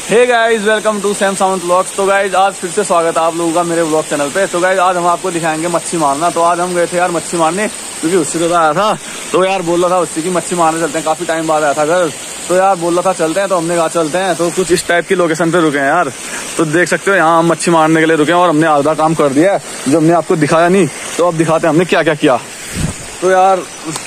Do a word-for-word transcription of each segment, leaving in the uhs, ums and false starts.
Hey guys, welcome to Sam sound vlogs. तो guys आज फिर से स्वागत है आप लोगों का मेरे व्लॉग चैनल पे। तो गाइस आज हम आपको दिखाएंगे मच्छी मारना। तो आज हम गए थे यार मच्छी मारने, क्योंकि उससे तो आया था। तो यार बोल रहा था उससे की मच्छी मारने चलते हैं, काफी टाइम बाद आया था घर। तो यार बोल रहा था चलते हैं, तो हमने कहा चलते हैं। तो कुछ इस टाइप की लोकेशन पे रुके हैं यार। तो देख सकते हो यहाँ हम मच्छी मारने के लिए रुके हैं और हमने आधा काम कर दिया है जो हमने आपको दिखाया नहीं। तो अब दिखाते हैं हमने क्या क्या किया। तो यार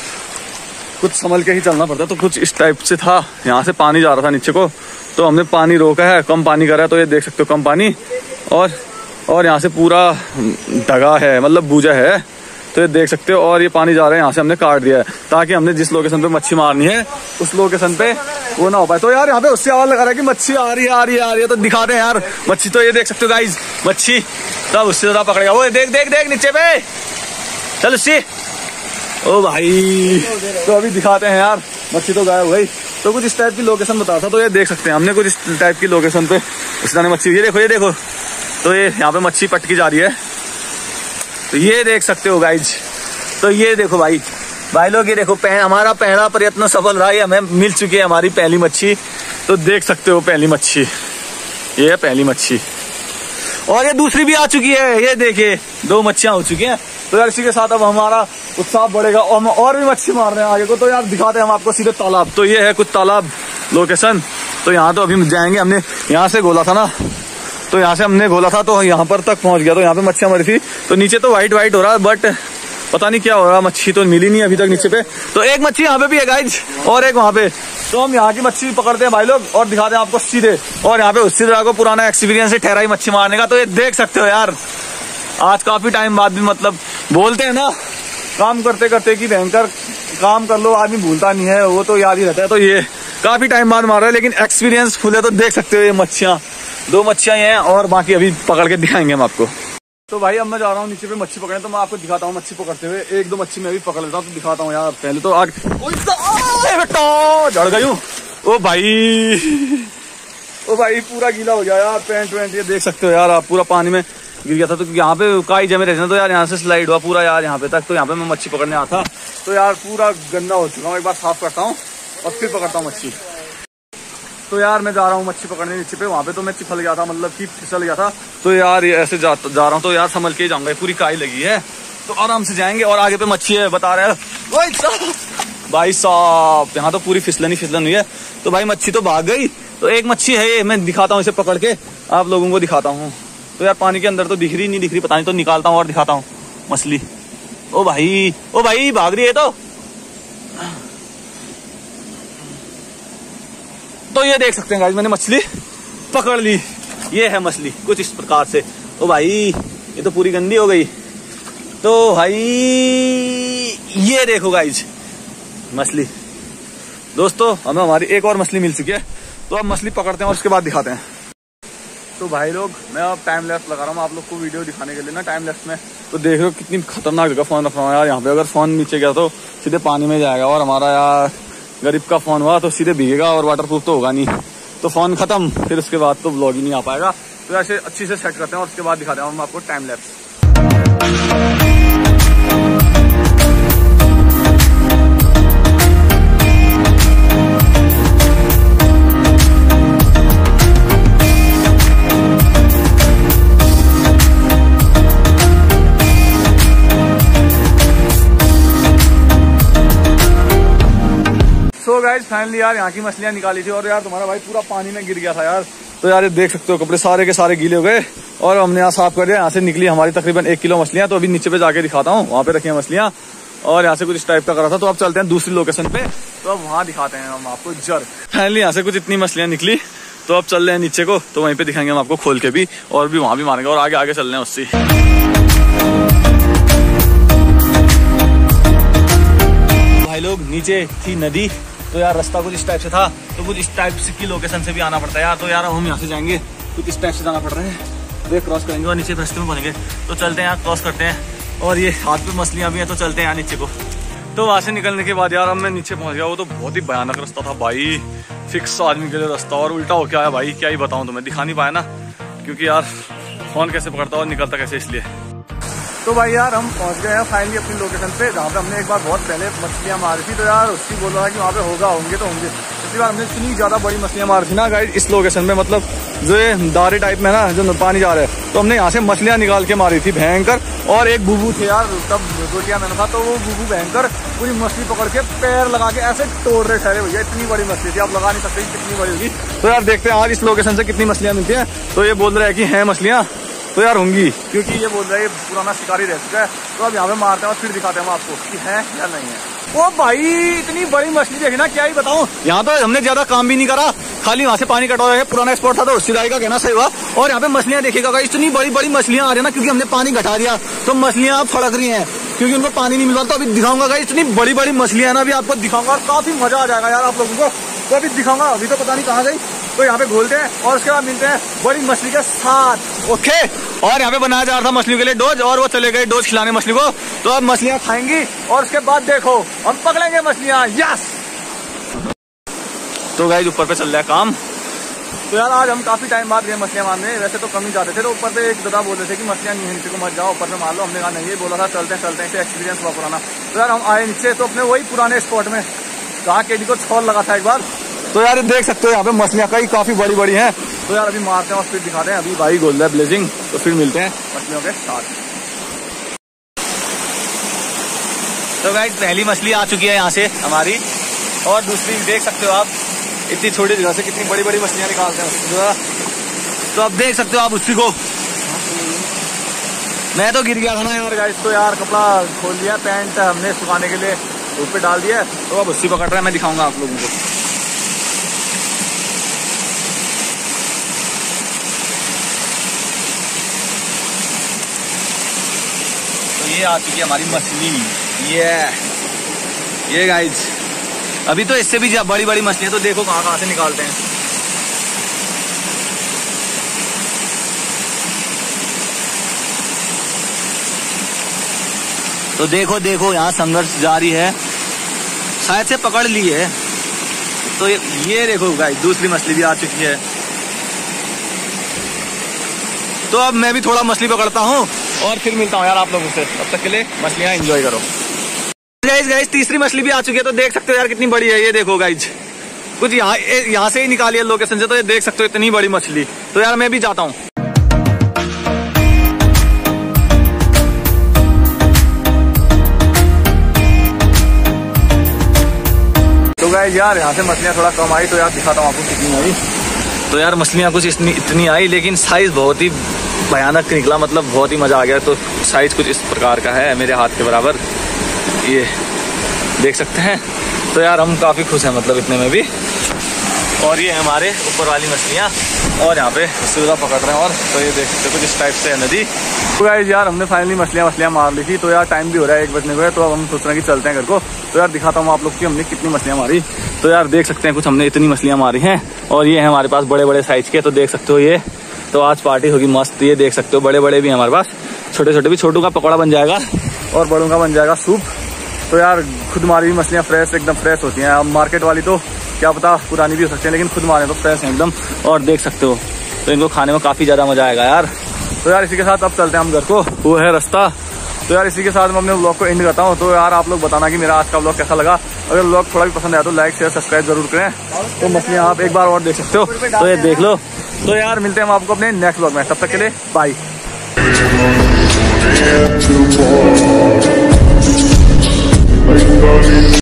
कुछ संभल के ही चलना पड़ता है। तो कुछ इस टाइप से था, यहाँ से पानी जा रहा था नीचे को, तो हमने पानी रोका है, कम पानी कर रहा है। तो ये देख सकते हो कम पानी, और और यहाँ से पूरा ढगा है, मतलब बूझा है। तो ये देख सकते हो, और ये पानी जा रहा है, यहाँ से हमने काट दिया है ताकि हमने जिस लोकेशन पे मच्छी मारनी है उस लोकेशन पे वो ना हो पाए। तो यार यहाँ पे उससे आवाज लगा रहा है कि मच्छी आ रही है आ रही है आ रही है। तो दिखाते हैं यार मच्छी। तो ये देख सकते हो गाइज मच्छी, तब उससे ज्यादा पकड़ेगा वो। देख देख देख नीचे पे, चल उससे। ओ भाई, तो अभी दिखाते हैं यार मच्छी तो गायब हो गई। तो कुछ इस टाइप की लोकेशन बता था। तो ये देख सकते हैं हमने कुछ इस टाइप की लोकेशन पे उसने मच्छी, ये देखो ये देखो। तो ये यहाँ पे मच्छी पटकी जा रही है, तो ये देख सकते हो गाइज। तो ये देखो भाई भाई लोग, ये देखो पह, हमारा पहला प्रयत्न सफल रहा है, हमें मिल चुकी है हमारी पहली मच्छी। तो देख सकते हो पहली मच्छी, ये है पहली मच्छी। और ये दूसरी भी आ चुकी है, ये देखिए दो मच्छियां हो चुकी हैं। तो यार इसी के साथ अब हमारा उत्साह बढ़ेगा और हम और भी मच्छी मार रहे हैं आगे को। तो यार दिखाते हैं हम आपको सीधे तालाब। तो ये है कुछ तालाब लोकेशन। तो यहाँ तो अभी जाएंगे, हमने यहाँ से गोला था ना, तो यहाँ से हमने गोला था तो यहाँ पर तक पहुंच गया। तो यहाँ पे मच्छियां मरी थी। तो नीचे तो व्हाइट व्हाइट हो रहा है, बट पता नहीं क्या हो रहा, मच्छी तो मिली नहीं अभी तक नीचे पे। तो एक मच्छी यहाँ पे भी है गाइज, और एक वहाँ पे। तो हम यहाँ की मच्छी पकड़ते हैं भाई लोग और दिखाते हैं आपको सीधे। और यहाँ पे उसी तरह को पुराना एक्सपीरियंस है ठहराई मच्छी मारने का। तो ये देख सकते हो यार, आज काफी टाइम बाद भी, मतलब बोलते हैं ना काम करते करते कि भयंकर काम कर लो, आदमी भूलता नहीं है, वो तो याद ही रहता है। तो ये काफी टाइम बाद मार रहा है, लेकिन एक्सपीरियंस फुल है। तो देख सकते हो ये मच्छियां, दो मच्छियां हैं और बाकी अभी पकड़ के दिखाएंगे हम आपको। तो भाई अब मैं जा रहा हूँ नीचे पे मच्छी पकड़ने। तो मैं आपको दिखाता हूँ मच्छी पकड़ते हुए। एक दो मच्छी मैं भी पकड़ लेता हूँ, तो दिखाता हूँ यार। पहले तो आग बेटा जड़ गई हूँ। ओ भाई ओ भाई पूरा गीला हो गया यार, पैंट वैंट। ये देख सकते हो यार आप, पूरा पानी में गिर गया था। तो यहाँ पे काई जमे रहते हैं, तो यार यहाँ से स्लाइड हुआ पूरा यार यहाँ पे तक। तो यहाँ पे मैं मच्छी पकड़ने आता, तो यार पूरा गंदा हो चुका हूँ। एक बार साफ करता हूँ और फिर पकड़ता हूँ मच्छी। तो यार मैं जा रहा हूँ मच्छी पकड़ने नीचे पे। वहाँ पे तो मैं चिपल गया था, मतलब कि फिसल गया था। तो यार ये ऐसे जा, जा रहा हूँ, तो यार संभल के ही जाऊंगा, पूरी काई लगी है। तो आराम से जाएंगे। और आगे पे मच्छी है बता रहे हैं भाई साहब, यहाँ तो पूरी फिसलन ही फिसलन हुई है। तो भाई मच्छी तो भाग गई। तो एक मच्छी है ये, मैं दिखाता हूँ इसे पकड़ के, आप लोगों को दिखाता हूँ। तो यार पानी के अंदर तो दिख रही नहीं दिख रही पता नहीं, तो निकालता हूँ और दिखाता हूँ मछली। ओ भाई ओ भाई भाग रही है। तो तो ये देख सकते हैं गाइस, मैंने मछली पकड़ ली। ये है मछली कुछ इस प्रकार से। ओ भाई ये तो पूरी गंदी हो गई। तो भाई ये देखो गाइस मछली। दोस्तों हमें हमारी एक और मछली मिल चुकी है। तो अब मछली पकड़ते हैं और उसके बाद दिखाते हैं। तो भाई लोग मैं अब टाइम लैप्स लगा रहा हूँ आप लोग को वीडियो दिखाने के लिए ना, टाइम लैप्स में। तो देख रहे हो कितनी खतरनाक जगह फोन रख रहा हूँ यार। यहाँ पे अगर फोन नीचे गया तो सीधे पानी में जाएगा, और हमारा यार गरीब का फोन हुआ तो सीधे भीगेगा, और वाटरप्रूफ तो होगा नहीं। तो फोन खत्म, फिर उसके बाद तो ब्लॉग ही नहीं आ पाएगा। तो ऐसे अच्छी से सेट करते हैं और उसके बाद दिखाते हैं हम आपको टाइम लैप्स। तो गाइस फाइनली यार यहाँ की मछलियां निकाली थी, और यार तुम्हारा भाई पूरा पानी में गिर गया था यार। तो यार ये देख सकते हो कपड़े सारे के सारे गीले हो गए, और हमने यहाँ साफ कर दिया। यहाँ से निकली हमारी तकरीबन एक किलो मछलियां। तो अभी नीचे पे जाके दिखाता हूँ, वहाँ पे रखी है मछलियां। और यहाँ से कुछ इस टाइप का करा था। तो अब चलते हैं दूसरी लोकेशन पे, तो अब वहाँ दिखाते हैं हम आपको जर। फाइनली यहाँ से कुछ इतनी मछलियां निकली। तो अब चल रहे हैं नीचे को, तो वहीं पे दिखाएंगे हम आपको खोल के भी, और भी वहाँ भी मारेंगे, और आगे आगे चल रहे हैं उससे। भाई लोग नीचे थी नदी। तो यार रास्ता कुछ इस टाइप से था, तो कुछ इस टाइप की लोकेशन से भी आना पड़ता है यार। तो यार हम यहाँ से जाएंगे, कुछ इस टाइप से जाना पड़ रहा है। वे क्रॉस करेंगे और नीचे रास्ते में बनेंगे। तो चलते हैं यार, क्रॉस करते हैं। और ये हाथ पे मछलियां भी हैं, तो चलते हैं यहाँ नीचे को। तो वहाँ से निकलने के बाद यार अब मैं नीचे पहुंच गया। वो तो बहुत ही भयानक रास्ता था भाई, फिक्स आदमी के लिए रास्ता, और उल्टा हो क्या है भाई, क्या ही बताऊँ तुम्हें। दिखा नहीं पाया ना, क्योंकि यार फोन कैसे पकड़ता और निकलता कैसे, इसलिए। तो भाई यार हम पहुंच गए हैं फाइनली अपनी लोकेशन पे, जहाँ पे हमने एक बार बहुत पहले मछलियाँ मारी थी। तो यार उसकी बोल रहा था कि वहाँ पे होगा होंगे तो होंगे, पिछली बार हमने इतनी ज्यादा बड़ी मछलियां मारी थी ना गाइस इस लोकेशन में, मतलब जो ये दारे टाइप में ना जो पानी जा रहा है, तो हमने यहाँ से मछलियां निकाल के मारी थी भयंकर। और एक बुबू थे यार तब गोटिया मैंने था, तो वो बुबू भयंकर पूरी मछली पकड़ के पैर लगा के ऐसे तोड़ रहे ठहरे भैया, इतनी बड़ी मछली थी, आप लगा नहीं सकते कितनी बड़ी होगी। तो यार देखते हैं आज इस लोकेशन से कितनी मछलियां मिलती हैं। तो ये बोल रहे हैं कि हैं मछलियां, तो यार होंगी, क्योंकि ये बोल रहे हैं पुराना शिकारी रह चुका है। तो अब यहाँ पे मारते हैं और फिर दिखाते हैं हम आपको कि है या नहीं है। ओ भाई इतनी बड़ी मछली देखी ना, क्या ही बताऊं। यहाँ तो हमने ज्यादा काम भी नहीं करा, खाली वहां से पानी कटवा रहे हैं, पुराना स्पॉट था तो सिलाई का कहना सही हुआ। और यहाँ पे मछलियां देखिएगा, इतनी बड़ी बड़ी मछलियां आ रही है ना, क्योंकि हमने पानी घटा दिया तो मछलियां अब फड़क रही हैं, क्योंकि उनको पानी नहीं मिल रहा। तो अभी दिखाऊंगा इतनी बड़ी बड़ी मछलियां ना, अभी आपको दिखाऊंगा और काफी मजा आ जाएगा यार आप लोगों को। तो अभी दिखाऊंगा, अभी तो पता नहीं कहाँ गई। तो यहाँ पे घोलते हैं और उसके बाद मिलते हैं बड़ी मछली के साथ। ओके, और यहाँ पे बनाया जा रहा था मछलियों के लिए डोज, और वो चले गए डोज खिलाने मछली को। तो अब मछलियां खाएंगी और उसके बाद देखो हम पकड़ेंगे मछलियां। यस। तो गाइस ऊपर पे चल रहा है काम। तो यार आज हम काफी टाइम बाद गए मछलियां मारने, वैसे तो कम ही जाते थे। तो ऊपर पे एक दादा बोल रहे थे कि मछलियां नहीं है नीचे को मत जाओ, ऊपर पे मार लो। हमने कहा नहीं, ये बोला था चलते हैं चलते हैं, एक्सपीरियंस हुआ पुराना। तो यार हम आए नीचे, तो अपने वही पुराने स्पॉट में जहाँ केडी को छोल लगा था एक बार। तो यार देख सकते हो यहाँ पे मछलियां कई काफी बड़ी बड़ी हैं। तो यार अभी मारते हैं और फिर दिखाते हैं। अभी भाई गोल है ब्लेजिंग, तो फिर मिलते हैं मछलियों के साथ। तो गाइस पहली मछली आ चुकी है यहाँ से हमारी, और दूसरी देख सकते हो आप, इतनी छोटी जगह से कितनी बड़ी बड़ी मछलियां निकालते हैं। तो अब देख सकते हो आप उसी को, मैं तो गिर गया था ना यार गाइस। तो यार कपड़ा खोल लिया, पैंट हमने सुखाने के लिए धूप पे डाल दिया। तो अब उसी पकड़ रहा है, मैं दिखाऊंगा आप लोगों को। तो ये आ चुकी है हमारी मछली, ये ये गाइस। अभी तो इससे भी बड़ी बड़ी मछलियां, तो देखो कहाँ कहाँ से निकालते हैं। तो देखो देखो यहाँ संघर्ष जारी है, शायद से पकड़ ली है। तो ये, ये देखो गाइस दूसरी मछली भी आ चुकी है। तो अब मैं भी थोड़ा मछली पकड़ता हूँ और फिर मिलता हूँ यार आप लोगों से। तब तक के लिए मछलियाँ एंजॉय करो। गाइस गाइस तीसरी मछली भी आ चुकी है, तो देख सकते हो यार कितनी बड़ी है। ये देखो गाइस, कुछ यहाँ यहाँ से ही निकाली है लोकेशन से। तो ये देख सकते हो इतनी बड़ी मछली। तो यार मैं भी जाता हूँ। तो गाइस यार यहाँ से मछलियाँ थोड़ा कम आई, तो यार दिखाता हूँ आपको कितनी आई। तो यार मछलियाँ कुछ इतनी इतनी आई, लेकिन साइज बहुत ही भयानक निकला, मतलब बहुत ही मजा आ गया। तो साइज कुछ इस प्रकार का है, मेरे हाथ के बराबर, ये देख सकते हैं। तो यार हम काफी खुश हैं मतलब इतने में भी। और ये हमारे ऊपर वाली मछलियाँ, और यहाँ पे सूरा पकड़ रहे हैं। और तो ये देख सकते हो कुछ इस टाइप से है नदी। तो गाइस यार हमने फाइनली मछलियाँ मछलियाँ मार ली थी। तो यार टाइम भी हो रहा है, एक बजने को है। तो अब हम सोच रहे हैं कि चलते हैं घर को। तो यार दिखाता हूँ आप लोग की हमने कितनी मछलियाँ मारी। तो यार देख सकते हैं कुछ हमने इतनी मछलियाँ मारी हैं, और ये है हमारे पास बड़े बड़े साइज के। तो देख सकते हो ये, तो आज पार्टी होगी मस्त। ये देख सकते हो बड़े बड़े भी हमारे पास, छोटे छोटे भी। छोटू का पकौड़ा बन जाएगा और बड़ों का बन जाएगा सूप। तो यार खुद मारी हुई मछलियाँ फ्रेश, एकदम फ्रेश होती हैं। अब मार्केट वाली तो क्या पता पुरानी भी हो सकती है, लेकिन खुद मारे तो फ्रेश है एकदम। और देख सकते हो तो इनको खाने में काफी ज्यादा मजा आएगा यार। तो यार इसी के साथ अब चलते हैं हम घर को, वो है रास्ता। तो यार इसी के साथ मैं अपने ब्लॉग को एंड करता हूँ। तो यार आप लोग बताना कि मेरा आज का ब्लॉग कैसा लगा। अगर ब्लॉग थोड़ा भी पसंद आया तो लाइक शेयर सब्सक्राइब जरूर करें। तो मछलियाँ आप एक बार और देख सकते हो, तो ये देख लो। तो यार मिलते हैं हम आपको अपने नेक्स्ट ब्लॉग में, तब तक के लिए बाय।